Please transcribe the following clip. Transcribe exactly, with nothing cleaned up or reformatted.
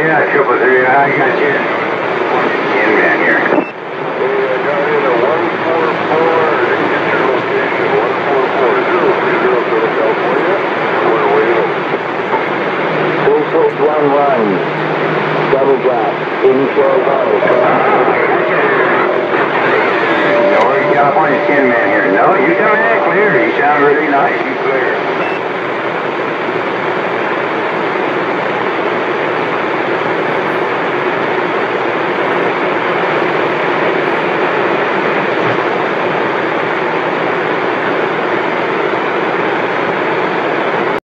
Yeah, triple three, I got you. Tin man here. Hey, I got in a one four four, I didn't get your location, one four four zero three zero, Southern California. We're waiting. Full six one one. Double black. Inshore Valley. Northern California Tin man here. No, you coming in clear. You sound really nice. You clear.